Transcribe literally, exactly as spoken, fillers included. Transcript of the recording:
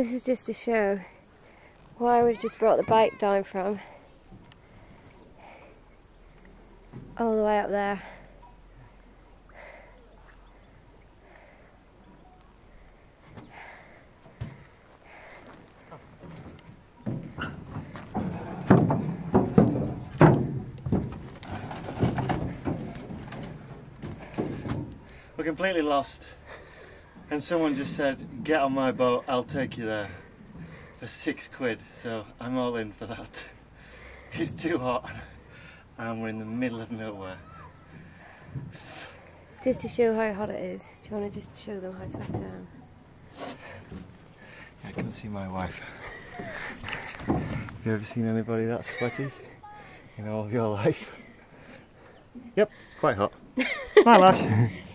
This is just to show why we've just brought the bike down from all the way up there. We're completely lost, and someone just said, get on my boat, I'll take you there for six quid, so I'm all in for that. It's too hot and we're in the middle of nowhere. Just to show how hot it is, do you want to just show them how sweaty I am? Yeah, I can see my wife. Have you ever seen anybody that sweaty in all of your life? Yep, it's quite hot. Bye, Lash.